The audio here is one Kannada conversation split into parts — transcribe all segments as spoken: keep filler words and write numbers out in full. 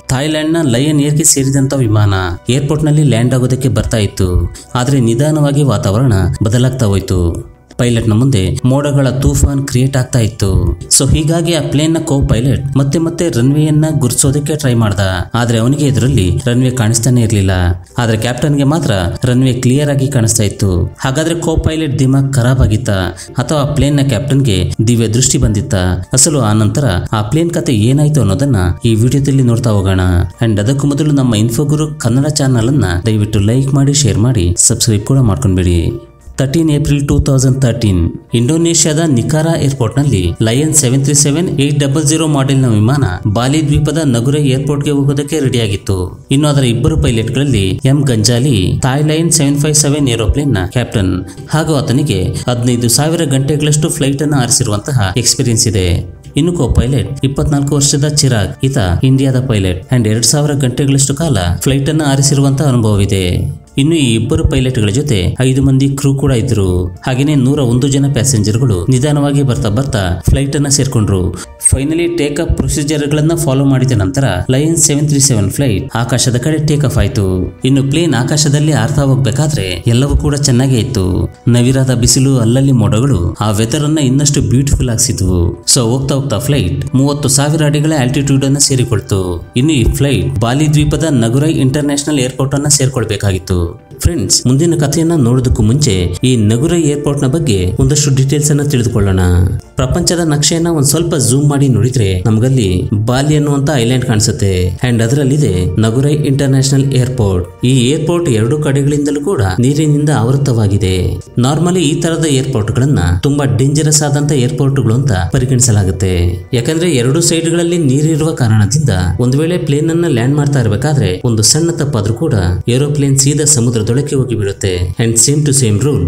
ಥಾಯ್ಲೆಂಡ್ ನ ಲಯನ್ ಏರ್ಗೆ ಸೇರಿದಂತ ವಿಮಾನ ಏರ್ಪೋರ್ಟ್ ನಲ್ಲಿ ಲ್ಯಾಂಡ್ ಆಗೋದಕ್ಕೆ ಬರ್ತಾ ಇತ್ತು. ಆದ್ರೆ ನಿಧಾನವಾಗಿ ವಾತಾವರಣ ಬದಲಾಗ್ತಾ ಹೋಯ್ತು. ಪೈಲಟ್ ನ ಮುಂದೆ ಮೋಡಗಳ ತೂಫಾನ್ ಕ್ರಿಯೇಟ್ ಆಗ್ತಾ ಇತ್ತು. ಸೊ ಹೀಗಾಗಿ ಆ ಪ್ಲೇನ್ ನ ಕೋ ಪೈಲಟ್ ಮತ್ತೆ ಮತ್ತೆ ರನ್ವೇಯನ್ನ ಗುರ್ಸೋದಕ್ಕೆ ಟ್ರೈ ಮಾಡ್ದ. ಆದ್ರೆ ಅವನಿಗೆ ಇದರಲ್ಲಿ ರನ್ವೇ ಕಾಣಿಸ್ತಾನೆ ಇರ್ಲಿಲ್ಲ. ಆದ್ರೆ ಕ್ಯಾಪ್ಟನ್ ಗೆ ಮಾತ್ರ ರನ್ವೇ ಕ್ಲಿಯರ್ ಆಗಿ ಕಾಣಿಸ್ತಾ ಇತ್ತು. ಹಾಗಾದ್ರೆ ಕೋ ಪೈಲಟ್ ದಿಮಾಗ್ ಖರಾಬ್ ಆಗಿತ್ತ ಅಥವಾ ಪ್ಲೇನ್ ನ ಕ್ಯಾಪ್ಟನ್ ಗೆ ದಿವ್ಯ ದೃಷ್ಟಿ ಬಂದಿತ್ತ? ಅಸಲು ಆ ನಂತರ ಆ ಪ್ಲೇನ್ ಕತೆ ಏನಾಯ್ತು ಅನ್ನೋದನ್ನ ಈ ವಿಡಿಯೋದಲ್ಲಿ ನೋಡ್ತಾ ಹೋಗೋಣ. ಅಂಡ್ ಅದಕ್ಕೂ ಮೊದಲು ನಮ್ಮ ಇನ್ಫೋಗುರು ಕನ್ನಡ ಚಾನಲ್ ಅನ್ನ ದಯವಿಟ್ಟು ಲೈಕ್ ಮಾಡಿ, ಶೇರ್ ಮಾಡಿ, ಸಬ್ಸ್ಕ್ರೈಬ್ ಕೂಡ ಮಾಡ್ಕೊಂಡ್ಬಿಡಿ. Thirteen April two thousand thirteen ಇಂಡೋನೇಷ್ಯಾದ ನಿಕಾರಾ ಏರ್ಪೋರ್ಟ್ ನಲ್ಲಿ Lion seven three seven eight double zero model ನ ವಿಮಾನ ಬಾಲಿ ದ್ವೀಪದ ನಗುರೆ ಏರ್ಪೋರ್ಟ್ ಗೆ ಹೋಗೋದಕ್ಕೆ ರೆಡಿಯಾಗಿತ್ತು. ಇನ್ನು ಅದರ ಇಬ್ಬರು ಪೈಲಟ್ ಗಳಲ್ಲಿ ಎಂ ಗಂಜಾಲಿ Thai Lion seven five seven aeroplane ನ ಕ್ಯಾಪ್ಟನ್ ಹಾಗೂ ಆತನಿಗೆ ಹದಿನೈದು ಸಾವಿರ ಗಂಟೆಗಳಷ್ಟು ಫ್ಲೈಟ್ ಅನ್ನು ಹಾರಿಸಿರುವಂತಹ ಎಕ್ಸ್ಪೀರಿಯನ್ಸ್ ಇದೆ. ಇನ್ನು ಕೋ ಪೈಲಟ್ ಇಪ್ಪತ್ನಾಲ್ಕು ವರ್ಷದ ಚಿರಾಗ್, ಈತ ಇಂಡಿಯಾದ ಪೈಲಟ್ ಅಂಡ್ ಎರಡ್ ಸಾವಿರ ಗಂಟೆಗಳಷ್ಟು ಕಾಲ ಫ್ಲೈಟ್ ಅನ್ನು ಹಾರಿಸಿರುವಂತಹ ಅನುಭವವಿದೆ. ಇನ್ನು ಈ ಇಬ್ಬರು ಪೈಲಟ್ ಗಳ ಜೊತೆ ಐದು ಮಂದಿ ಕ್ರೂ ಕೂಡ ಇದ್ರು. ಹಾಗೇನೆ ನೂರ ಒಂದು ಜನ ಪ್ಯಾಸೆಂಜರ್ಗಳು ನಿಧಾನವಾಗಿ ಬರ್ತಾ ಬರ್ತಾ ಫ್ಲೈಟ್ ಅನ್ನ ಸೇರ್ಕೊಂಡ್ರು. ಫೈನಲಿ ಟೇಕ್ ಆಫ್ ಪ್ರೊಸೀಜರ್ ಗಳನ್ನ ಫಾಲೋ ಮಾಡಿದ ನಂತರ Lion seven three seven flight ಆಕಾಶದ ಕಡೆ ಟೇಕ್ ಆಫ್ ಆಯ್ತು. ಇನ್ನು ಪ್ಲೇನ್ ಆಕಾಶದಲ್ಲಿ ಹಾರ್ತಾ ಹೋಗ್ಬೇಕಾದ್ರೆ ಎಲ್ಲವೂ ಕೂಡ ಚೆನ್ನಾಗೇ ಇತ್ತು. ನವಿರಾದ ಬಿಸಿಲು, ಅಲ್ಲಲ್ಲಿ ಮೋಡಗಳು ಆ ವೆದರ್ ಅನ್ನ ಇನ್ನಷ್ಟು ಬ್ಯೂಟಿಫುಲ್ ಆಗಿಸಿದ್ವು. ಸೊ ಹೋಗ್ತಾ ಹೋಗ್ತಾ ಫ್ಲೈಟ್ ಮೂವತ್ತು ಸಾವಿರ ಅಡಿಗಳ ಆಲ್ಟಿಟ್ಯೂಡ್ ಅನ್ನ ಸೇರಿಕೊಳ್ತು. ಇನ್ನು ಈ ಫ್ಲೈಟ್ ಬಾಲಿ ದ್ವೀಪದ ನಗುರೈ ಇಂಟರ್ನ್ಯಾಷನಲ್ ಏರ್ಪೋರ್ಟ್ ಅನ್ನ ಸೇರ್ಕೊಳ್ಬೇಕಾಗಿತ್ತು. ಫ್ರೆಂಡ್ಸ್, ಮುಂದಿನ ಕಥೆಯನ್ನ ನೋಡೋದಕ್ಕೂ ಮುಂಚೆ ಈ ನಗುರೈ ಏರ್ಪೋರ್ಟ್ ನ ಬಗ್ಗೆ ಒಂದಷ್ಟು ಡೀಟೇಲ್ಸ್ ಅನ್ನ ತಿಳಿದುಕೊಳ್ಳೋಣ. ಪ್ರಪಂಚದ ನಕ್ಷೆಯನ್ನ ಒಂದ್ ಸ್ವಲ್ಪ ಝೂಮ್ ಮಾಡಿ ನೋಡಿದ್ರೆ ನಮಗಲ್ಲಿ ಬಾಲಿ ಅನ್ನುವಂತ ಐಲ್ಯಾಂಡ್ ಕಾಣಿಸುತ್ತೆ. ಅಂಡ್ ಅದರಲ್ಲಿದೆ ನಗುರೈ ಇಂಟರ್ನ್ಯಾಷನಲ್ ಏರ್ಪೋರ್ಟ್. ಈ ಏರ್ಪೋರ್ಟ್ ಎರಡು ಕಡೆಗಳಿಂದಲೂ ಕೂಡ ನೀರಿನಿಂದ ಆವೃತವಾಗಿದೆ. ನಾರ್ಮಲಿ ಈ ತರದ ಏರ್ಪೋರ್ಟ್ ಗಳನ್ನ ತುಂಬಾ ಡೇಂಜರಸ್ ಆದಂತ ಏರ್ಪೋರ್ಟ್ ಗಳು ಅಂತ ಪರಿಗಣಿಸಲಾಗುತ್ತೆ. ಯಾಕಂದ್ರೆ ಎರಡು ಸೈಡ್ ಗಳಲ್ಲಿ ನೀರಿರುವ ಕಾರಣದಿಂದ ಒಂದ್ ವೇಳೆ ಪ್ಲೇನ್ ಅನ್ನ ಲ್ಯಾಂಡ್ ಮಾಡ್ತಾ ಇರಬೇಕಾದ್ರೆ ಒಂದು ಸಣ್ಣ ತಪ್ಪಾದ್ರೂ ಕೂಡ ಏರೋಪ್ಲೇನ್ ಸೀದಾ ಸಮುದ್ರದೊಳಕ್ಕೆ ಹೋಗಿ ಬಿಡುತ್ತೆ. And same to same rule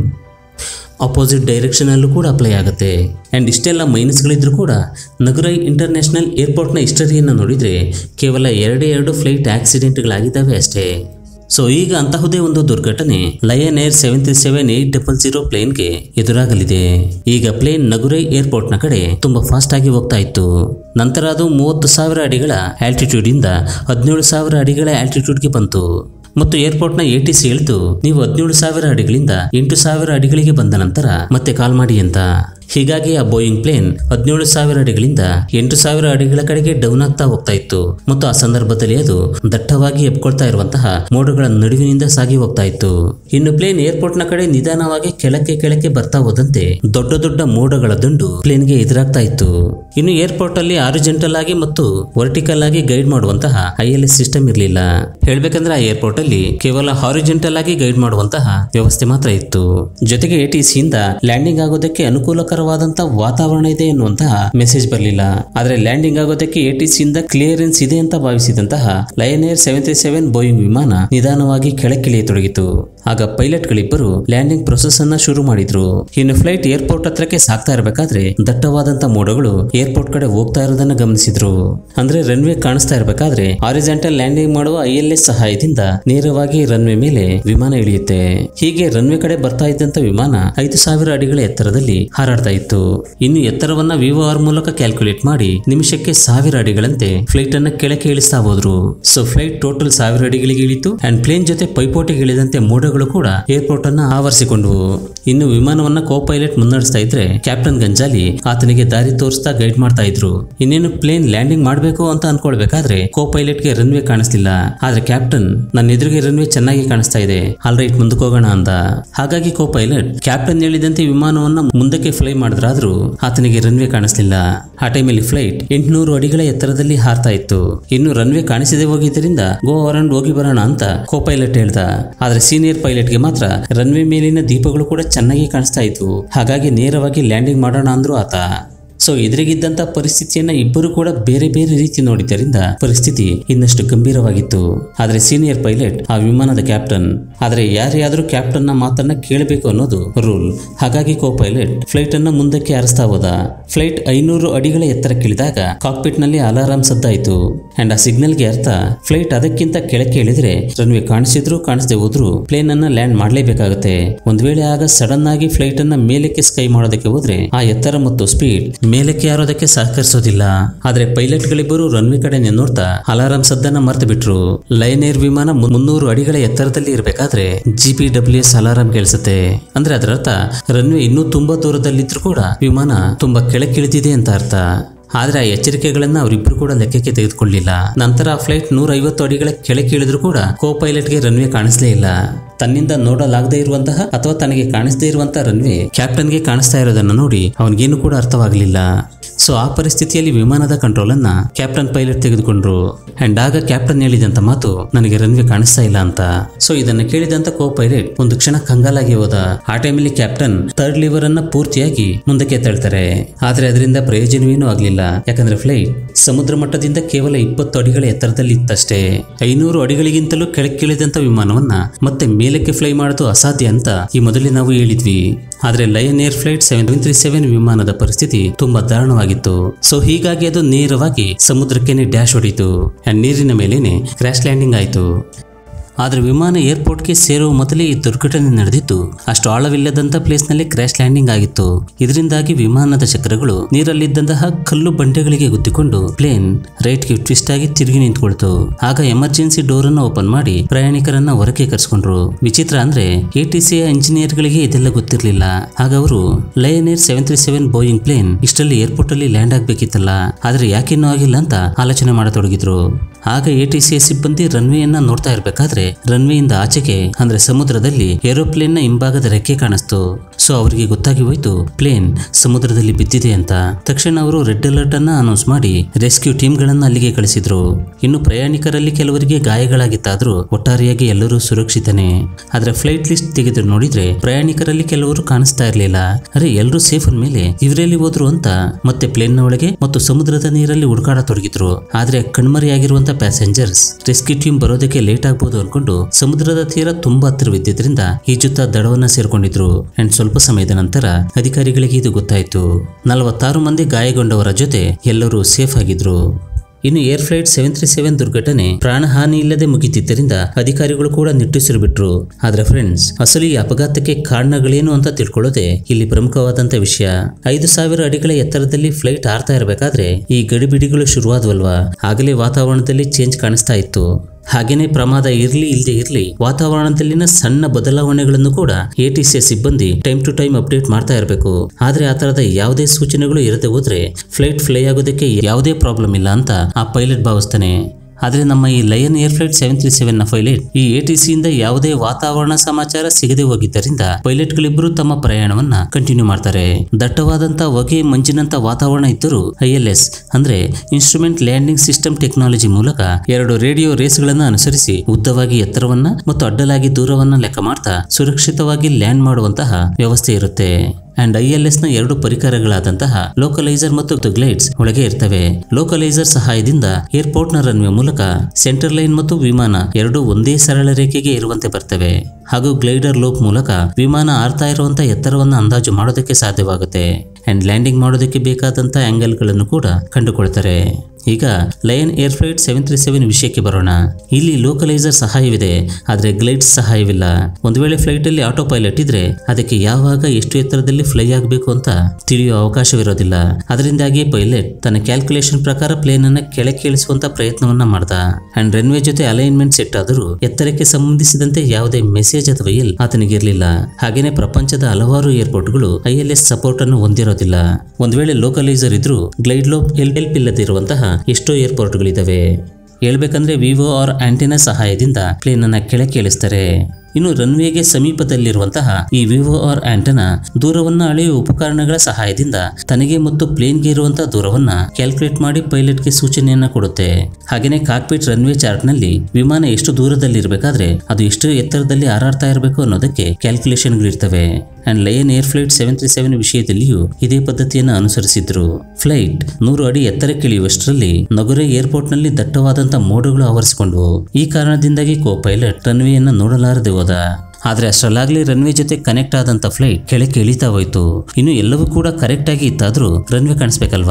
opposite direction ಅಲ್ಲೂ ಕೂಡ ಅಪ್ಲೈ ಆಗುತ್ತೆ. ಅಂಡ್ ಇಷ್ಟೆಲ್ಲ ಮೈನಸ್ ಗಳಿದ್ರು ಕೂಡ ನಗುರೈ ಇಂಟರ್ನ್ಯಾಷನಲ್ ಏರ್ಪೋರ್ಟ್ ನ ಹಿಸ್ಟರಿಯನ್ನು ನೋಡಿದ್ರೆ ಕೇವಲ ಎರಡೇ ಎರಡು ಫ್ಲೈಟ್ ಆಕ್ಸಿಡೆಂಟ್ ಗಳಾಗಿದ್ದಾವೆ ಅಷ್ಟೇ. ಸೊ ಈಗ ಅಂತಹುದೇ ಒಂದು ದುರ್ಘಟನೆ Lion Air seven three seven eight double zero plane ಗೆ ಎದುರಾಗಲಿದೆ. ಈಗ ಪ್ಲೇನ್ ನಗುರೈ ಏರ್ಪೋರ್ಟ್ ನ ಕಡೆ ತುಂಬಾ ಫಾಸ್ಟ್ ಆಗಿ ಹೋಗ್ತಾ ಇತ್ತು. ನಂತರ ಅದು ಮೂವತ್ತು ಸಾವಿರ ಅಡಿಗಳ ಆಲ್ಟಿಟ್ಯೂಡ್ ಇಂದ ಹದಿನೇಳು ಸಾವಿರ ಅಡಿಗಳ ಆಲ್ಟಿಟ್ಯೂಡ್ ಗೆ ಬಂತು. ಮತ್ತು ಏರ್ಪೋರ್ಟ್ ನ ಎಟಿಸಿ ಹೇಳ್ತು, ನೀವು ಹದಿನೇಳು ಸಾವಿರ ಅಡಿಗಳಿಂದ ಎಂಟು ಸಾವಿರ ಅಡಿಗಳಿಗೆ ಬಂದ ನಂತರ ಮತ್ತೆ ಕಾಲ್ ಮಾಡಿ ಅಂತ. ಹೀಗಾಗಿ ಆ ಬೋಯಿಂಗ್ ಪ್ಲೇನ್ ಹದಿನೇಳು ಸಾವಿರ ಅಡಿಗಳಿಂದ ಎಂಟು ಸಾವಿರ ಅಡಿಗಳ ಕಡೆಗೆ ಡೌನ್ ಆಗ್ತಾ ಹೋಗ್ತಾ ಇತ್ತು. ಮತ್ತು ಆ ಸಂದರ್ಭದಲ್ಲಿ ಅದು ದಟ್ಟವಾಗಿ ಎಬ್ಕೊಳ್ತಾ ಇರುವಂತಹ ಮೋಡಗಳ ನಡುವಿನಿಂದ ಸಾಗಿ ಹೋಗ್ತಾ ಇತ್ತು. ಇನ್ನು ಪ್ಲೇನ್ ಏರ್ಪೋರ್ಟ್ ನ ಕಡೆ ನಿಧಾನವಾಗಿ ಕೆಳಕ್ಕೆ ಕೆಳಕ್ಕೆ ಬರ್ತಾ ಹೋದಂತೆ ದೊಡ್ಡ ದೊಡ್ಡ ಮೋಡಗಳ ದಂಡು ಪ್ಲೇನ್ ಗೆ ಎದುರಾಗ್ತಾ ಇತ್ತು. ಇನ್ನು ಏರ್ಪೋರ್ಟ್ ಅಲ್ಲಿ ಆರಿಜೆಂಟಲ್ ಆಗಿ ಮತ್ತು ವರ್ಟಿಕಲ್ ಆಗಿ ಗೈಡ್ ಮಾಡುವಂತಹ ಐ ಎಲ್ ಎಸ್ ಸಿಸ್ಟಮ್ ಇರಲಿಲ್ಲ. ಹೇಳ್ಬೇಕಂದ್ರೆ ಆ ಏರ್ಪೋರ್ಟ್ ಅಲ್ಲಿ ಕೇವಲ ಹಾರಿಜೆಂಟಲ್ ಆಗಿ ಗೈಡ್ ಮಾಡುವಂತಹ ವ್ಯವಸ್ಥೆ ಮಾತ್ರ ಇತ್ತು. ಜೊತೆಗೆ ಎಟಿಸಿಯಿಂದ ಲ್ಯಾಂಡಿಂಗ್ ಆಗೋದಕ್ಕೆ ಅನುಕೂಲಕರ ವಾತಾವರಣ ಇದೆ ಎನ್ನುವಂತಹ ಮೆಸೇಜ್ ಬರಲಿಲ್ಲ. ಆದ್ರೆ ಲ್ಯಾಂಡಿಂಗ್ ಆಗೋದಕ್ಕೆ ಎಟಿಸಿಯಿಂದ ಕ್ಲಿಯರೆನ್ಸ್ ಇದೆ ಅಂತ ಭಾವಿಸಿದಂತಹ Lion Air seven three seven Boeing ವಿಮಾನ ನಿಧಾನವಾಗಿ ಕೆಳಕ್ಕಿಳಿಯತೊಡಗಿತು. ಆಗ ಪೈಲಟ್ ಗಳಿಬ್ಬರು ಲ್ಯಾಂಡಿಂಗ್ ಪ್ರೊಸೆಸ್ ಅನ್ನ ಶುರು ಮಾಡಿದ್ರು. ಇನ್ನು ಫ್ಲೈಟ್ ಏರ್ಪೋರ್ಟ್ ಹತ್ರಕ್ಕೆ ಸಾಕ್ತಾ ಇರಬೇಕಾದ್ರೆ ದಟ್ಟವಾದಂತ ಮೋಡಗಳು ಏರ್ಪೋರ್ಟ್ ಕಡೆ ಹೋಗ್ತಾ ಇರೋದನ್ನ ಗಮನಿಸಿದ್ರು. ಅಂದ್ರೆ ರನ್ವೇ ಕಾಣಿಸ್ತಾ ಇರಬೇಕಾದ್ರೆ ಹಾರಿಜಾಂಟಲ್ ಲ್ಯಾಂಡಿಂಗ್ ಮಾಡುವ ಐ ಎಲ್ ಎಸ್ ಸಹಾಯದಿಂದ ನೇರವಾಗಿ ರನ್ವೇ ಮೇಲೆ ವಿಮಾನ ಇಳಿಯುತ್ತೆ. ಹೀಗೆ ರನ್ವೇ ಕಡೆ ಬರ್ತಾ ಇದ್ದಂತ ವಿಮಾನ ಐದು ಸಾವಿರ ಅಡಿಗಳ ಎತ್ತರದಲ್ಲಿ ಹಾರಾಡ್ತಾ ಇತ್ತು. ಇನ್ನು ಎತ್ತರವನ್ನ ವಿವೋ ಆರ್ ಮೂಲಕ ಕ್ಯಾಲ್ಕುಲೇಟ್ ಮಾಡಿ ನಿಮಿಷಕ್ಕೆ ಸಾವಿರ ಅಡಿಗಳಂತೆ ಫ್ಲೈಟ್ ಅನ್ನ ಕೆಳಕ್ಕೆ ಇಳಿಸ್ತಾ ಹೋದ್ರು. ಸೊ ಫ್ಲೈಟ್ ಟೋಟಲ್ ಸಾವಿರ ಅಡಿಗಳಿಗೆ ಇಳಿತು. ಅಂಡ್ ಪ್ಲೇನ್ ಜೊತೆ ಪೈಪೋಟಿಗೆ ಇಳಿದಂತೆ ಮೋಡಗಳು ಕೂಡ ಏರ್ಪೋರ್ಟ್ ಅನ್ನ ಆವರಿಸಿಕೊಂಡವು. ಇನ್ನು ವಿಮಾನವನ್ನ ಕೋ ಪೈಲಟ್ ಮುನ್ನಡೆಸ್ತಾ ಇದ್ರೆ ಕ್ಯಾಪ್ಟನ್ ಗಂಜಾಲಿ ಆತನಿಗೆ ದಾರಿ ತೋರಿಸ್ತಾ ಗೈಡ್ ಮಾಡ್ತಾ ಇದ್ರು. ಇನ್ನೇನು ಪ್ಲೇನ್ ಲ್ಯಾಂಡಿಂಗ್ ಮಾಡ್ಬೇಕು ಅಂತ ಅನ್ಕೊಳ್ಬೇಕಾದ್ರೆ ಕೋ ಪೈಲಟ್ ಗೆ ರನ್ವೇ ಕಾಣಿಸ್ಲಿಲ್ಲ. ಆದ್ರೆ ಕ್ಯಾಪ್ಟನ್, ನನ್ನ ಎದುರಿಗೆ ರನ್ವೇ ಚೆನ್ನಾಗಿ ಕಾಣಿಸ್ತಾ ಇದೆ, ಆಲ್ ರೈಟ್ ಮುಂದಕ್ಕೆ ಹೋಗೋಣ ಅಂದ. ಹಾಗಾಗಿ ಕೋ ಪೈಲಟ್ ಕ್ಯಾಪ್ಟನ್ ಹೇಳಿದಂತೆ ವಿಮಾನವನ್ನ ಮುಂದಕ್ಕೆ ಫ್ಲೈ ಮಾಡಿದ್ರಾದ್ರೂ ಆತನಿಗೆ ರನ್ವೇ ಕಾಣಿಸ್ಲಿಲ್ಲ. ಆ ಟೈಮಲ್ಲಿ ಫ್ಲೈಟ್ ಎಂಟುನೂರು ಅಡಿಗಳ ಎತ್ತರದಲ್ಲಿ ಹಾರ್ತಾ ಇತ್ತು. ಇನ್ನು ರನ್ವೇ ಕಾಣಿಸದೆ ಹೋಗಿದ್ದರಿಂದ ಗೋ ಅರೌಂಡ್ ಹೋಗಿ ಬರೋಣ ಅಂತ ಕೋ ಪೈಲಟ್ ಹೇಳ್ದ. ಆದ್ರೆ ಸೀನಿಯರ್ ಪೈಲಟ್ ಗೆ ಮಾತ್ರ ರನ್ವೇ ಮೇಲಿನ ದೀಪಗಳು ಕೂಡ ಚೆನ್ನಾಗಿ ಕಾಣಿಸ್ತಾ ಇತ್ತು. ಹಾಗಾಗಿ ನೇರವಾಗಿ ಲ್ಯಾಂಡಿಂಗ್ ಮಾಡೋಣ ಅಂದ್ರು ಆತ. ಸೊ ಎದುರಿಗಿದ್ದಂತ ಪರಿಸ್ಥಿತಿಯನ್ನ ಇಬ್ಬರು ಕೂಡ ಬೇರೆ ಬೇರೆ ರೀತಿ ನೋಡಿದ್ದರಿಂದ ಪರಿಸ್ಥಿತಿ ಇನ್ನಷ್ಟು ಗಂಭೀರವಾಗಿತ್ತು. ಆದ್ರೆ ಸೀನಿಯರ್ ಪೈಲಟ್ ಆ ವಿಮಾನದ ಕ್ಯಾಪ್ಟನ್. ಆದ್ರೆ ಯಾರೇ ಆದ್ರೂ ಕ್ಯಾಪ್ಟನ್ ನ ಮಾತನ್ನ ಕೇಳಬೇಕು ಅನ್ನೋದು ರೂಲ್. ಹಾಗಾಗಿ ಕೋ ಪೈಲಟ್ ಫ್ಲೈಟ್ ಅನ್ನ ಮುಂದಕ್ಕೆ ಹಾರಿಸ್ತಾ ಹೋದ. ಫ್ಲೈಟ್ ಐನೂರು ಅಡಿಗಳ ಎತ್ತರಕ್ಕಿಳಿದಾಗ ಕಾಕ್ಪಿಟ್ ನಲ್ಲಿ ಅಲಾರಾಮ್ ಸದ್ದಾಯಿತು. ಅಂಡ್ ಆ ಸಿಗ್ನಲ್ಗೆ ಅರ್ಥ ಫ್ಲೈಟ್ ಅದಕ್ಕಿಂತ ಕೆಳಕ್ಕೆ ಇಳಿದ್ರೆ ರನ್ವೇ ಕಾಣಿಸಿದ್ರು ಕಾಣಿಸದೆ ಹೋದ್ರು ಪ್ಲೇನ್ ಅನ್ನ ಲ್ಯಾಂಡ್ ಮಾಡಲೇಬೇಕಾಗುತ್ತೆ. ಒಂದ್ ವೇಳೆ ಆಗ ಸಡನ್ ಆಗಿ ಫ್ಲೈಟ್ ಅನ್ನ ಮೇಲಕ್ಕೆ ಸ್ಕೈ ಮಾಡೋದಕ್ಕೆ ಹೋದ್ರೆ ಆ ಎತ್ತರ ಮತ್ತು ಸ್ಪೀಡ್ ಮೇಲಕ್ಕೆ ಯಾರೋದಕ್ಕೆ ಸಹಕರಿಸೋದಿಲ್ಲ. ಆದ್ರೆ ಪೈಲಟ್ ಗಳಿಬ್ಬರು ರನ್ವೇ ಕಡೆ ನೋಡ್ತಾ ಅಲಾರಾಮ್ ಸದ್ದನ್ನ ಮರ್ತು ಬಿಟ್ರು. ಲಯನ್ ಏರ್ ವಿಮಾನ ಮುನ್ನೂರು ಅಡಿಗಳ ಎತ್ತರದಲ್ಲಿ ಇರಬೇಕಾದ್ರೆ G P W S alarm ಕೇಳಿಸುತ್ತೆ. ಅಂದ್ರೆ ಅದರ ಅರ್ಥ ರನ್ವೇ ಇನ್ನೂ ತುಂಬಾ ದೂರದಲ್ಲಿದ್ರು ಕೂಡ ವಿಮಾನ ತುಂಬಾ ಕೆಳಕ್ಕಿಳಿದಿದೆ ಅಂತ ಅರ್ಥ. ಆದ್ರೆ ಆ ಎಚ್ಚರಿಕೆಗಳನ್ನ ಅವರಿಬ್ರು ಕೂಡ ಲೆಕ್ಕಕ್ಕೆ ತೆಗೆದುಕೊಳ್ಳಿಲ್ಲ. ನಂತರ ಆ ಫ್ಲೈಟ್ ನೂರ ಐವತ್ತು ಅಡಿಗಳ ಕೆಳಕ್ಕೆ ಇಳಿದ್ರು ಕೂಡ ಕೋ ಪೈಲಟ್ಗೆ ರನ್ವೇ ಕಾಣಿಸ್ಲೇ ಇಲ್ಲ. ತನ್ನಿಂದ ನೋಡಲಾಗದೇ ಇರುವಂತಹ ಅಥವಾ ತನಗೆ ಕಾಣಿಸದೇ ಇರುವಂತಹ ರನ್ವೇ ಕ್ಯಾಪ್ಟನ್ಗೆ ಕಾಣಿಸ್ತಾ ಇರೋದನ್ನ ನೋಡಿ ಅವನಿಗೇನು ಕೂಡ ಅರ್ಥವಾಗಲಿಲ್ಲ. ಸೊ ಆ ಪರಿಸ್ಥಿತಿಯಲ್ಲಿ ವಿಮಾನದ ಕಂಟ್ರೋಲ್ ಅನ್ನ ಕ್ಯಾಪ್ಟನ್ ಪೈಲಟ್ ತೆಗೆದುಕೊಂಡ್ರು. ಅಂಡ್ ಆಗ ಕ್ಯಾಪ್ಟನ್ ಹೇಳಿದಂತ ಮಾತು ನನಗೆ ರನ್ವೇ ಕಾಣಿಸ್ತಾ ಇಲ್ಲ ಅಂತ. ಸೊ ಇದನ್ನ ಕೇಳಿದಂತ ಕೋ ಪೈಲಟ್ ಒಂದು ಕ್ಷಣ ಕಂಗಾಲಾಗಿ ಹೋದ. ಆ ಟೈಮಲ್ಲಿ ಕ್ಯಾಪ್ಟನ್ ಥರ್ಡ್ ಲಿವರ್ ಅನ್ನ ಪೂರ್ತಿಯಾಗಿ ಮುಂದಕ್ಕೆ ತಳ್ತಾರೆ. ಆದ್ರೆ ಅದರಿಂದ ಪ್ರಯೋಜನವೇನೂ ಆಗ್ಲಿಲ್ಲ. ಯಾಕಂದ್ರೆ ಫ್ಲೈಟ್ ಸಮುದ್ರ ಮಟ್ಟದಿಂದ ಕೇವಲ ಇಪ್ಪತ್ತು ಅಡಿಗಳ ಎತ್ತರದಲ್ಲಿ ಇತ್ತಷ್ಟೇ. ಐನೂರು ಅಡಿಗಳಿಗಿಂತಲೂ ಕೆಳಕ್ಕಿಳಿದಂತ ವಿಮಾನವನ್ನ ಮತ್ತೆ ಮೇಲಕ್ಕೆ ಫ್ಲೈ ಮಾಡೋದು ಅಸಾಧ್ಯ ಅಂತ ಈ ಮೊದಲೇ ನಾವು ಹೇಳಿದ್ವಿ. ಆದ್ರೆ Lion Air flight seven three seven ವಿಮಾನದ ಪರಿಸ್ಥಿತಿ ತುಂಬಾ ದಾರುಣವಾಗಿತ್ತು. ಸೊ ಹೀಗಾಗಿ ಅದು ನೇರವಾಗಿ ಸಮುದ್ರಕ್ಕೆ ಡ್ಯಾಶ್ ಹೊಡಿತು ಅಂಡ್ ನೀರಿನ ಮೇಲೇನೆ ಕ್ರ್ಯಾಶ್ ಲ್ಯಾಂಡಿಂಗ್ ಆಯಿತು. ಆದ್ರೆ ವಿಮಾನ ಏರ್ಪೋರ್ಟ್ಗೆ ಸೇರುವ ಮೊದಲೇ ಈ ದುರ್ಘಟನೆ ನಡೆದಿತ್ತು. ಅಷ್ಟು ಆಳವಿಲ್ಲದಂತ ಪ್ಲೇಸ್ ನಲ್ಲಿ ಕ್ರ್ಯಾಶ್ ಲ್ಯಾಂಡಿಂಗ್ ಆಗಿತ್ತು. ಇದರಿಂದಾಗಿ ವಿಮಾನದ ಚಕ್ರಗಳು ನೀರಲ್ಲಿದ್ದಂತಹ ಕಲ್ಲು ಬಂಡೆಗಳಿಗೆ ಗುದ್ದಿಕೊಂಡು ಪ್ಲೇನ್ ರೈಟ್ ಗೆ ಟ್ವಿಸ್ಟ್ ಆಗಿ ತಿರುಗಿ ನಿಂತ್ಕೊಳ್ತು. ಆಗ ಎಮರ್ಜೆನ್ಸಿ ಡೋರ್ ಅನ್ನು ಓಪನ್ ಮಾಡಿ ಪ್ರಯಾಣಿಕರನ್ನ ಹೊರಗೆ ಕರೆಸ್ಕೊಂಡ್ರು. ವಿಚಿತ್ರ ಅಂದ್ರೆ ಎ ಟಿ ಸಿ ಇಂಜಿನಿಯರ್ ಗಳಿಗೆ ಇದೆಲ್ಲ ಗೊತ್ತಿರಲಿಲ್ಲ. ಆಗ ಅವರು Lion Air seven three seven Boeing plane ಇಷ್ಟರಲ್ಲಿ ಏರ್ಪೋರ್ಟ್ ಅಲ್ಲಿ ಲ್ಯಾಂಡ್ ಆಗ್ಬೇಕಿತ್ತಲ್ಲ, ಆದ್ರೆ ಯಾಕಿನ್ನೂ ಆಗಿಲ್ಲ ಅಂತ ಆಲೋಚನೆ ಮಾಡತೊಡಗಿದ್ರು. ಆಗ ಎ ಟಿ ಸಿ ಸಿಬ್ಬಂದಿ ರನ್ವೇಯನ್ನ ನೋಡ್ತಾ ಇರ್ಬೇಕಾದ್ರೆ ರನ್ವೇಯಿಂದ ಆಚೆಗೆ ಅಂದ್ರೆ ಸಮುದ್ರದಲ್ಲಿ ಏರೋಪ್ಲೇನ್ ನ ಹಿಂಭಾಗದ ರೆಕ್ಕೆ ಕಾಣಿಸ್ತು. ಸೊ ಅವರಿಗೆ ಗೊತ್ತಾಗಿ ಹೋಯ್ತು ಪ್ಲೇನ್ ಸಮುದ್ರದಲ್ಲಿ ಬಿದ್ದಿದೆ ಅಂತ. ತಕ್ಷಣ ಅವರು ರೆಡ್ ಅಲರ್ಟ್ ಅನ್ನ ಅನೌನ್ಸ್ ಮಾಡಿ ರೆಸ್ಕ್ಯೂ ಟೀಮ್ ಗಳನ್ನ ಅಲ್ಲಿಗೆ ಕಳಿಸಿದ್ರು. ಇನ್ನು ಪ್ರಯಾಣಿಕರಲ್ಲಿ ಕೆಲವರಿಗೆ ಗಾಯಗಳಾಗಿತ್ತಾದ್ರೂ ಒಟ್ಟಾರೆಯಾಗಿ ಎಲ್ಲರೂ ಸುರಕ್ಷಿತನೇ. ಆದ್ರೆ ಫ್ಲೈಟ್ ಲಿಸ್ಟ್ ತೆಗೆದು ನೋಡಿದ್ರೆ ಪ್ರಯಾಣಿಕರಲ್ಲಿ ಕೆಲವರು ಕಾಣಿಸ್ತಾ ಇರ್ಲಿಲ್ಲ. ಅರೆ ಎಲ್ಲರೂ ಸೇಫ್ ಅಂದ್ಮೇಲೆ ಇವರಲ್ಲಿ ಹೋದ್ರು ಅಂತ ಮತ್ತೆ ಪ್ಲೇನ್ ನ ಒಳಗೆ ಮತ್ತು ಸಮುದ್ರದ ನೀರಲ್ಲಿ ಹುಡುಕಾಡತೊಡಗಿದ್ರು. ಆದ್ರೆ ಕಣ್ಮರೆಯಾಗಿರುವಂತ ಪ್ಯಾಸೆಂಜರ್ಸ್ ರೆಸ್ಕ್ಯೂ ಟೀಮ್ ಬರೋದಕ್ಕೆ ಲೇಟ್ ಆಗ್ಬೋದು ಅನ್ಕೊಂಡು ಸಮುದ್ರದ ತೀರ ತುಂಬಾ ಹತ್ತಿರವಿದ್ದರಿಂದ ಈಜುತ್ತಾ ದಡವನ್ನ ಸೇರ್ಕೊಂಡಿದ್ರು. ಅಂಡ್ ಸ್ವಲ್ಪ ಸಮಯದ ನಂತರ ಅಧಿಕಾರಿಗಳಿಗೆ ಇದು ಗೊತ್ತಾಯ್ತು. ನಲವತ್ತಾರು ಮಂದಿ ಗಾಯಗೊಂಡವರ ಜೊತೆ ಎಲ್ಲರೂ ಸೇಫ್ ಆಗಿದ್ರು. ಇನ್ನು Air flight seven three seven ದುರ್ಘಟನೆ ಪ್ರಾಣಹಾನಿ ಇಲ್ಲದೆ ಮುಗಿತಿದ್ದರಿಂದ ಅಧಿಕಾರಿಗಳು ಕೂಡ ನಿಟ್ಟುಸಿರು ಬಿಟ್ರು. ಆದ್ರೆ ಫ್ರೆಂಡ್ಸ್, ಅಸಲು ಈ ಅಪಘಾತಕ್ಕೆ ಕಾರಣಗಳೇನು ಅಂತ ತಿಳ್ಕೊಳ್ಳೋದೆ ಇಲ್ಲಿ ಪ್ರಮುಖವಾದಂತ ವಿಷಯ. ಐದು ಸಾವಿರ ಅಡಿಗಳ ಎತ್ತರದಲ್ಲಿ ಫ್ಲೈಟ್ ಹಾರ್ತಾ ಇರಬೇಕಾದ್ರೆ ಈ ಗಡಿಬಿಡಿಗಳು ಶುರುವಾದ್ವಲ್ವಾ, ಆಗಲೇ ವಾತಾವರಣದಲ್ಲಿ ಚೇಂಜ್ ಕಾಣಿಸ್ತಾ ಇತ್ತು. ಹಾಗೇನೆ ಪ್ರಮಾದ ಇರ್ಲಿ ಇಲ್ಲದೆ ಇರ್ಲಿ ವಾತಾವರಣದಲ್ಲಿನ ಸಣ್ಣ ಬದಲಾವಣೆಗಳನ್ನು ಕೂಡ ಎ ಟಿ ಸಿ ಸಿಬ್ಬಂದಿ ಟೈಮ್ ಟು ಟೈಮ್ ಅಪ್ಡೇಟ್ ಮಾಡ್ತಾ ಇರಬೇಕು. ಆದ್ರೆ ಆ ತರದ ಯಾವುದೇ ಸೂಚನೆಗಳು ಇರದೆ ಹೋದ್ರೆ ಫ್ಲೈಟ್ ಫ್ಲೈ ಆಗೋದಕ್ಕೆ ಯಾವುದೇ ಪ್ರಾಬ್ಲಮ್ ಇಲ್ಲ ಅಂತ ಆ ಪೈಲಟ್ ಭಾವಿಸ್ತಾನೆ. ಆದ್ರೆ ನಮ್ಮ ಈ Lion Air flight seven three seven ನ ಪೈಲಟ್ ಈ ಎ ಟಿ ಸಿ ಇಂದ ಯಾವುದೇ ವಾತಾವರಣ ಸಮಾಚಾರ ಸಿಗದೆ ಹೋಗಿದ್ದರಿಂದ ಪೈಲಟ್ ಗಳಿಬ್ಬರು ತಮ್ಮ ಪ್ರಯಾಣವನ್ನ ಕಂಟಿನ್ಯೂ ಮಾಡ್ತಾರೆ. ದಟ್ಟವಾದಂತ ಹೊಗೆ ಮಂಜಿನಂತ ವಾತಾವರಣ ಇದ್ದರೂ ಐ ಎಲ್ ಎಸ್ ಅಂದ್ರೆ ಇನ್ಸ್ಟ್ರೂಮೆಂಟ್ ಲ್ಯಾಂಡಿಂಗ್ ಸಿಸ್ಟಮ್ ಟೆಕ್ನಾಲಜಿ ಮೂಲಕ ಎರಡು ರೇಡಿಯೋ ರೇಸ್ ಗಳನ್ನ ಅನುಸರಿಸಿ ಉದ್ದವಾಗಿ ಎತ್ತರವನ್ನ ಮತ್ತು ಅಡ್ಡಲಾಗಿ ದೂರವನ್ನ ಲೆಕ್ಕ ಮಾಡ್ತಾ ಸುರಕ್ಷಿತವಾಗಿ ಲ್ಯಾಂಡ್ ಮಾಡುವಂತಹ ವ್ಯವಸ್ಥೆ ಇರುತ್ತೆ. ಅಂಡ್ ಐ ಎಲ್ ಎಸ್ ನ ಎರಡು ಪರಿಕರಗಳಾದಂತಹ ಲೋಕಲೈಸರ್ ಮತ್ತು ಗ್ಲೈಡ್ಸ್ ಒಳಗೆ ಇರ್ತವೆ. ಲೋಕಲೈಸರ್ ಸಹಾಯದಿಂದ ಏರ್ಪೋರ್ಟ್ ನ ರನ್ವೇ ಮೂಲಕ ಸೆಂಟರ್ ಲೈನ್ ಮತ್ತು ವಿಮಾನ ಎರಡು ಒಂದೇ ಸರಳ ರೇಖೆಗೆ ಇರುವಂತೆ ಬರ್ತವೆ. ಹಾಗೂ ಗ್ಲೈಡರ್ ಲೋಪ್ ಮೂಲಕ ವಿಮಾನ ಹಾರ್ತಾ ಇರುವಂತಹ ಎತ್ತರವನ್ನು ಅಂದಾಜು ಮಾಡೋದಕ್ಕೆ ಸಾಧ್ಯವಾಗುತ್ತೆ. ಅಂಡ್ ಲ್ಯಾಂಡಿಂಗ್ ಮಾಡೋದಕ್ಕೆ ಬೇಕಾದಂತ ಆಂಗಲ್ ಗಳನ್ನು ಕೂಡ ಕಂಡುಕೊಳ್ತಾರೆ. ಈಗ Lion Air flight seven three seven ವಿಷಯಕ್ಕೆ ಬರೋಣ. ಇಲ್ಲಿ ಲೋಕಲೈಸರ್ ಸಹಾಯವಿದೆ, ಆದ್ರೆ ಗ್ಲೈಡ್ಸ್ ಸಹಾಯವಿಲ್ಲ. ಒಂದು ವೇಳೆ ಫ್ಲೈಟ್ ಅಲ್ಲಿ ಆಟೋ ಪೈಲಟ್ ಇದ್ರೆ ಅದಕ್ಕೆ ಯಾವಾಗ ಎಷ್ಟು ಎತ್ತರದಲ್ಲಿ ಫ್ಲೈ ಆಗಬೇಕು ಅಂತ ತಿಳಿಯುವ ಅವಕಾಶವಿರೋದಿಲ್ಲ. ಅದರಿಂದಾಗಿ ಪೈಲಟ್ ತನ್ನ ಕ್ಯಾಲ್ಕುಲೇಷನ್ ಪ್ರಕಾರ ಪ್ಲೇನ್ ಅನ್ನ ಕೆಳಕ್ಕೆ ಇಳಿಸುವಂತ ಪ್ರಯತ್ನವನ್ನ ಮಾಡ್ದ. ಅಂಡ್ ರನ್ವೇ ಜೊತೆ ಅಲೈನ್ಮೆಂಟ್ ಸೆಟ್ ಆದರೂ ಎತ್ತರಕ್ಕೆ ಸಂಬಂಧಿಸಿದಂತೆ ಯಾವುದೇ ಮೆಸೇಜ್ ಅಥವಾ ಎಲ್ ಆತನಿಗಿರ್ಲಿಲ್ಲ. ಹಾಗೇನೆ ಪ್ರಪಂಚದ ಹಲವಾರು ಏರ್ಪೋರ್ಟ್ಗಳು ಐ ಎಲ್ ಎಸ್ ಸಪೋರ್ಟ್ ಅನ್ನು ಹೊಂದಿರೋದಿಲ್ಲ. ಒಂದ್ ವೇಳೆ ಲೋಕಲೈಸರ್ ಇದ್ರೂ ಗ್ಲೈಡ್ ಲೋಪ್ ಹೆಲ್ಪ್ ಇಲ್ಲದಿರುವಂತಹ ಎಷ್ಟೋ ಏರ್ಪೋರ್ಟ್ಗಳಿದಾವೆ. ಹೇಳ್ಬೇಕಂದ್ರೆ ವಿವೋ ಆರ್ ಆಂಟೆನಾ ಸಹಾಯದಿಂದ ಪ್ಲೇನ್ ಅನ್ನ ಕೆಳಕ್ಕೆ ಇಳಿಸ್ತಾರೆ. ಇನ್ನು ರನ್ವೇಗೆ ಸಮೀಪದಲ್ಲಿರುವಂತಹ ಈ ವಿವೋ ಆರ್ ಆಂಟೆನಾ ದೂರವನ್ನ ಅಳೆಯುವ ಉಪಕರಣಗಳ ಸಹಾಯದಿಂದ ತನಗೆ ಮತ್ತು ಪ್ಲೇನ್ಗೆ ಇರುವಂತಹ ದೂರವನ್ನ ಕ್ಯಾಲ್ಕುಲೇಟ್ ಮಾಡಿ ಪೈಲಟ್ಗೆ ಸೂಚನೆಯನ್ನ ಕೊಡುತ್ತೆ. ಹಾಗೇನೆ ಕಾಕ್ಪಿಟ್ ರನ್ವೇ ಚಾರ್ಟ್ ನಲ್ಲಿ ವಿಮಾನ ಎಷ್ಟು ದೂರದಲ್ಲಿ ಇರಬೇಕಾದ್ರೆ ಅದು ಎಷ್ಟು ಎತ್ತರದಲ್ಲಿ ಹಾರಾಡ್ತಾ ಇರಬೇಕು ಅನ್ನೋದಕ್ಕೆ ಕ್ಯಾಲ್ಕುಲೇಷನ್ಗಳಿರ್ತವೆ. And Lion Air flight seven three seven ವಿಷಯದಲ್ಲಿಯೂ ಇದೇ ಪದ್ಧತಿಯನ್ನು ಅನುಸರಿಸಿದ್ರು. ಫ್ಲೈಟ್ ನೂರು ಅಡಿ ಎತ್ತರಕ್ಕಿಳಿಯುವಷ್ಟರಲ್ಲಿ ನಗುರೆ ಏರ್ಪೋರ್ಟ್ ನಲ್ಲಿ ದಟ್ಟವಾದಂತಹ ಮೋಡಗಳು ಆವರಿಸಿಕೊಂಡ್ವು. ಈ ಕಾರಣದಿಂದಾಗಿ ಕೋ ಪೈಲಟ್ ರನ್ವೇಯನ್ನ ನೋಡಲಾರದೆ ಹೋದ. ಆದ್ರೆ ಅಷ್ಟರಲ್ಲಾಗ್ಲಿ ರನ್ವೇ ಜೊತೆ ಕನೆಕ್ಟ್ ಆದಂತ ಫ್ಲೈಟ್ ಕೆಳಕ್ಕೆ ಇಳಿತಾ ಹೋಯ್ತು. ಇನ್ನು ಎಲ್ಲವೂ ಕೂಡ ಕರೆಕ್ಟ್ ಆಗಿ ಇತ್ತಾದ್ರೂ ರನ್ವೇ ಕಾಣಿಸ್ಬೇಕಲ್ವಾ.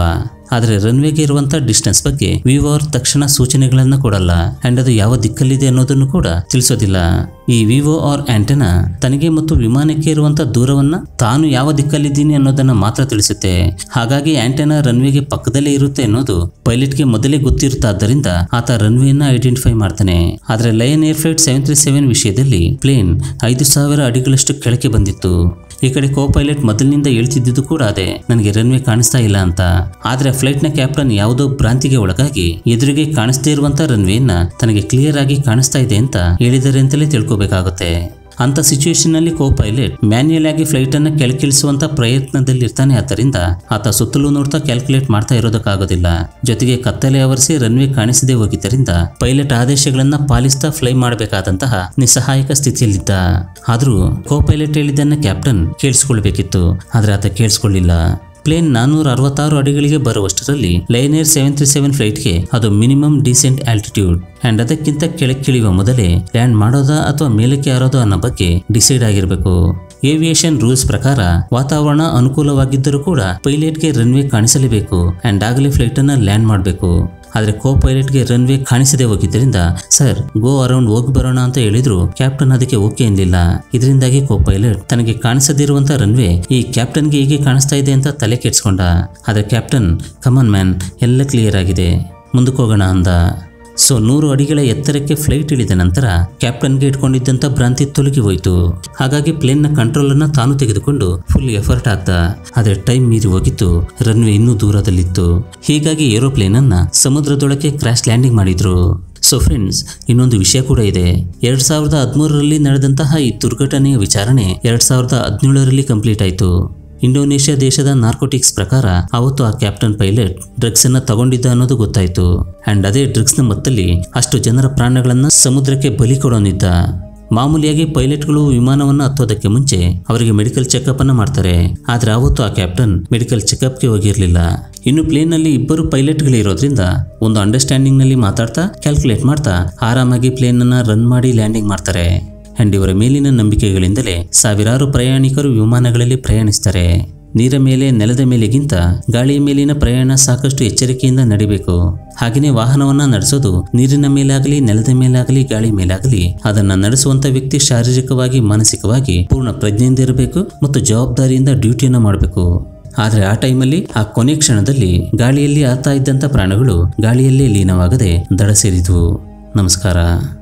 ಆದ್ರೆ ರನ್ವೇಗೆ ಇರುವಂತ ಡಿಸ್ಟೆನ್ಸ್ ಬಗ್ಗೆ ವಿವೋ ಅವ್ರ ತಕ್ಷಣ ಸೂಚನೆಗಳನ್ನ ಕೊಡಲ್ಲ ಅಂಡ್ ಅದು ಯಾವ ದಿಕ್ಕಲ್ಲಿದೆ ಅನ್ನೋದನ್ನು ಕೂಡ ತಿಳಿಸೋದಿಲ್ಲ. ಈ ವಿವೋ ಆರ್ ಆಂಟೆನಾ ತನಗೆ ಮತ್ತು ವಿಮಾನಕ್ಕೆ ಇರುವಂತ ದೂರವನ್ನ ತಾನು ಯಾವ ದಿಕ್ಕಲ್ಲಿದ್ದೀನಿ ಅನ್ನೋದನ್ನ ಮಾತ್ರ ತಿಳಿಸುತ್ತೆ. ಹಾಗಾಗಿ ಆಂಟೆನಾ ರನ್ವೇಗೆ ಪಕ್ಕದಲ್ಲೇ ಇರುತ್ತೆ ಅನ್ನೋದು ಪೈಲಟ್ಗೆ ಮೊದಲೇ ಗೊತ್ತಿರುತ್ತಾದ್ದರಿಂದ ಆತ ರನ್ವೇನ ಐಡೆಂಟಿಫೈ ಮಾಡ್ತಾನೆ. ಆದ್ರೆ Lion Air flight seven three seven ವಿಷಯದಲ್ಲಿ ಪ್ಲೇನ್ ಐದು ಸಾವಿರ ಅಡಿಗಳಷ್ಟು ಕೆಳಕ್ಕೆ ಬಂದಿತ್ತು. ಈ ಕಡೆ ಕೋ ಪೈಲಟ್ ಮೊದಲಿನಿಂದ ಹೇಳ್ತಿದ್ದು ಕೂಡ ಅದೇ, ನನಗೆ ರನ್ವೇ ಕಾಣಿಸ್ತಾ ಇಲ್ಲ ಅಂತ. ಆದ್ರೆ ಫ್ಲೈಟ್ ನ ಕ್ಯಾಪ್ಟನ್ ಯಾವುದೋ ಭ್ರಾಂತಿಗೆ ಒಳಗಾಗಿ ಎದುರಿಗೆ ಕಾಣಿಸ್ತಾ ಇರುವಂತ ರನ್ವೇನ ತನಗೆ ಕ್ಲಿಯರ್ ಆಗಿ ಕಾಣಿಸ್ತಾ ಇದೆ ಅಂತ ಹೇಳಿದರೆ ಅಂತಲೇ ತಿಳ್ಕೋಬೇಕಾಗುತ್ತೆ. ಅಂತ ಸಿಚುವೇಶನ್ ನಲ್ಲಿ ಕೋ ಪೈಲಟ್ ಮ್ಯಾನ್ಯಲ್ ಆಗಿ ಫ್ಲೈಟ್ ಅನ್ನ ಕೆಳಕಿಳಿಸುವಂತ ಪ್ರಯತ್ನದಲ್ಲಿ ಇರ್ತಾನೆ. ಆದ್ದರಿಂದ ಆತ ಸುತ್ತಲೂ ನೋಡ್ತಾ ಕ್ಯಾಲ್ಕುಲೇಟ್ ಮಾಡ್ತಾ ಇರೋದಕ್ಕಾಗೋದಿಲ್ಲ. ಜೊತೆಗೆ ಕತ್ತಲೆ ಆವರಿಸಿ ರನ್ವೇ ಕಾಣಿಸದೆ ಹೋಗಿದ್ದರಿಂದ ಪೈಲಟ್ ಆದೇಶಗಳನ್ನ ಪಾಲಿಸ್ತಾ ಫ್ಲೈ ಮಾಡಬೇಕಾದಂತಹ ನಿಸ್ಸಹಾಯಕ ಸ್ಥಿತಿಯಲ್ಲಿದ್ದ. ಆದ್ರೂ ಕೋ ಪೈಲಟ್ ಹೇಳಿದ್ದನ್ನ ಕ್ಯಾಪ್ಟನ್ ಕೇಳಿಸ್ಕೊಳ್ಬೇಕಿತ್ತು, ಆದ್ರೆ ಆತ ಕೇಳಿಸ್ಕೊಳ್ಳಿಲ್ಲ. ಪ್ಲೇನ್ ನಾನ್ನೂರ ಅರವತ್ತಾರು ಅಡಿಗಳಿಗೆ ಬರುವಷ್ಟರಲ್ಲಿ Lion Air seven three seven ಫ್ಲೈಟ್ಗೆ ಅದು ಮಿನಿಮಮ್ ಡಿಸೆಂಟ್ ಆಲ್ಟಿಟ್ಯೂಡ್ ಅಂಡ್ ಅದಕ್ಕಿಂತ ಕೆಳಕ್ಕಿಳಿಯುವ ಮೊದಲೇ ಲ್ಯಾಂಡ್ ಮಾಡೋದಾ ಅಥವಾ ಮೇಲಕ್ಕೆ ಹಾರೋದಾ ಅನ್ನೋ ಬಗ್ಗೆ ಡಿಸೈಡ್ ಆಗಿರಬೇಕು. ಏವಿಯೇಷನ್ ರೂಲ್ಸ್ ಪ್ರಕಾರ ವಾತಾವರಣ ಅನುಕೂಲವಾಗಿದ್ದರೂ ಕೂಡ ಪೈಲಟ್ಗೆ ರನ್ವೇ ಕಾಣಿಸಲೇಬೇಕು ಅಂಡ್ ಆಗಲೇ ಫ್ಲೈಟ್ ಅನ್ನ ಲ್ಯಾಂಡ್ ಮಾಡಬೇಕು. ಆದ್ರೆ ಕೋ ಪೈಲಟ್ಗೆ ರನ್ವೇ ಕಾಣಿಸದೆ ಹೋಗಿದ್ದರಿಂದ ಸರ್ ಗೋ ಅರೌಂಡ್ ಹೋಗಿ ಬರೋಣ ಅಂತ ಹೇಳಿದ್ರು ಕ್ಯಾಪ್ಟನ್ ಅದಕ್ಕೆ ಓಕೆ ಎನ್ನಲಿಲ್ಲ. ಇದರಿಂದಾಗಿ ಕೋ ಪೈಲಟ್ ತನಗೆ ಕಾಣಿಸದಿರುವಂತ ರನ್ವೇ ಈ ಕ್ಯಾಪ್ಟನ್ಗೆ ಹೀಗೆ ಕಾಣಿಸ್ತಾ ಇದೆ ಅಂತ ತಲೆ ಕೆಡ್ಸ್ಕೊಂಡ. ಆದ್ರೆ ಕ್ಯಾಪ್ಟನ್ ಕಮನ್ ಮ್ಯಾನ್, ಎಲ್ಲ ಕ್ಲಿಯರ್ ಆಗಿದೆ, ಮುಂದಕ್ಕೆ ಹೋಗೋಣ ಅಂದ. ಸೊ ನೂರು ಅಡಿಗಳ ಎತ್ತರಕ್ಕೆ ಫ್ಲೈಟ್ ಇಳಿದ ನಂತರ ಕ್ಯಾಪ್ಟನ್ಗೆ ಇಟ್ಕೊಂಡಿದ್ದಂತ ಭ್ರಾಂತಿ ತೊಲಗಿ ಹೋಯಿತು. ಹಾಗಾಗಿ ಪ್ಲೇನ್ ನ ಕಂಟ್ರೋಲ್ ಅನ್ನ ತಾನು ತೆಗೆದುಕೊಂಡು ಫುಲ್ ಎಫರ್ಟ್ ಆಗ್ದ. ಆದ್ರೆ ಟೈಮ್ ಮೀರಿ ಹೋಗಿತ್ತು, ರನ್ವೇ ಇನ್ನೂ ದೂರದಲ್ಲಿತ್ತು. ಹೀಗಾಗಿ ಏರೋಪ್ಲೇನ್ ಅನ್ನ ಸಮುದ್ರದೊಳಗೆ ಕ್ರಾಶ್ ಲ್ಯಾಂಡಿಂಗ್ ಮಾಡಿದ್ರು. ಸೊ ಫ್ರೆಂಡ್ಸ್, ಇನ್ನೊಂದು ವಿಷಯ ಕೂಡ ಇದೆ. ಎರಡ್ ಸಾವಿರದ ಹದಿಮೂರರಲ್ಲಿ ನಡೆದಂತಹ ಈ ದುರ್ಘಟನೆಯ ವಿಚಾರಣೆ ಎರಡ್ ಸಾವಿರದ ಹದಿನೇಳರಲ್ಲಿ ಕಂಪ್ಲೀಟ್ ಆಯಿತು. ಇಂಡೋನೇಷ್ಯಾ ದೇಶದ ನಾರ್ಕೋಟಿಕ್ಸ್ ಪ್ರಕಾರ ಅವತ್ತು ಆ ಕ್ಯಾಪ್ಟನ್ ಪೈಲಟ್ ಡ್ರಗ್ಸ್ ಅನ್ನ ತಗೊಂಡಿದ್ದ ಅನ್ನೋದು ಗೊತ್ತಾಯ್ತು. ಅಂಡ್ ಅದೇ ಡ್ರಗ್ಸ್ ನ ಮತ್ತಲ್ಲಿ ಅಷ್ಟು ಜನರ ಪ್ರಾಣಗಳನ್ನ ಸಮುದ್ರಕ್ಕೆ ಬಲಿ ಕೊಡೋನಿದ್ದ. ಮಾಮೂಲಿಯಾಗಿ ಪೈಲಟ್ಗಳು ವಿಮಾನವನ್ನ ಹತ್ತೋದಕ್ಕೆ ಮುಂಚೆ ಅವರಿಗೆ ಮೆಡಿಕಲ್ ಚೆಕ್ಅಪ್ ಅನ್ನ ಮಾಡ್ತಾರೆ. ಆದ್ರೆ ಅವತ್ತು ಆ ಕ್ಯಾಪ್ಟನ್ ಮೆಡಿಕಲ್ ಚೆಕ್ಅಪ್ಗೆ ಹೋಗಿರ್ಲಿಲ್ಲ. ಇನ್ನು ಪ್ಲೇನ್ ನಲ್ಲಿ ಇಬ್ಬರು ಪೈಲಟ್ಗಳಿರೋದ್ರಿಂದ ಒಂದು ಅಂಡರ್ಸ್ಟ್ಯಾಂಡಿಂಗ್ ನಲ್ಲಿ ಮಾತಾಡ್ತಾ ಕ್ಯಾಲ್ಕುಲೇಟ್ ಮಾಡ್ತಾ ಆರಾಮಾಗಿ ಪ್ಲೇನ್ ಅನ್ನ ರನ್ ಮಾಡಿ ಲ್ಯಾಂಡಿಂಗ್ ಮಾಡ್ತಾರೆ. ಅಂಡ್ ಇವರ ಮೇಲಿನ ನಂಬಿಕೆಗಳಿಂದಲೇ ಸಾವಿರಾರು ಪ್ರಯಾಣಿಕರು ವಿಮಾನಗಳಲ್ಲಿ ಪ್ರಯಾಣಿಸ್ತಾರೆ. ನೀರ ಮೇಲೆ ನೆಲದ ಮೇಲೆಗಿಂತ ಗಾಳಿಯ ಮೇಲಿನ ಪ್ರಯಾಣ ಸಾಕಷ್ಟು ಎಚ್ಚರಿಕೆಯಿಂದ ನಡಿಬೇಕು. ಹಾಗೆಯೇ ವಾಹನವನ್ನ ನಡೆಸೋದು ನೀರಿನ ಮೇಲಾಗಲಿ ನೆಲದ ಮೇಲಾಗಲಿ ಗಾಳಿ ಮೇಲಾಗಲಿ ಅದನ್ನ ನಡೆಸುವಂತ ವ್ಯಕ್ತಿ ಶಾರೀರಿಕವಾಗಿ ಮಾನಸಿಕವಾಗಿ ಪೂರ್ಣ ಪ್ರಜ್ಞೆಯಿಂದ ಇರಬೇಕು ಮತ್ತು ಜವಾಬ್ದಾರಿಯಿಂದ ಡ್ಯೂಟಿಯನ್ನ ಮಾಡಬೇಕು. ಆದ್ರೆ ಆ ಟೈಮಲ್ಲಿ ಆ ಕೊನೆ ಕ್ಷಣದಲ್ಲಿ ಗಾಳಿಯಲ್ಲಿ ಆತಾ ಇದ್ದಂತ ಪ್ರಾಣಗಳು ಗಾಳಿಯಲ್ಲೇ ಲೀನವಾಗದೆ ದಡ ಸೇರಿದ್ವು. ನಮಸ್ಕಾರ.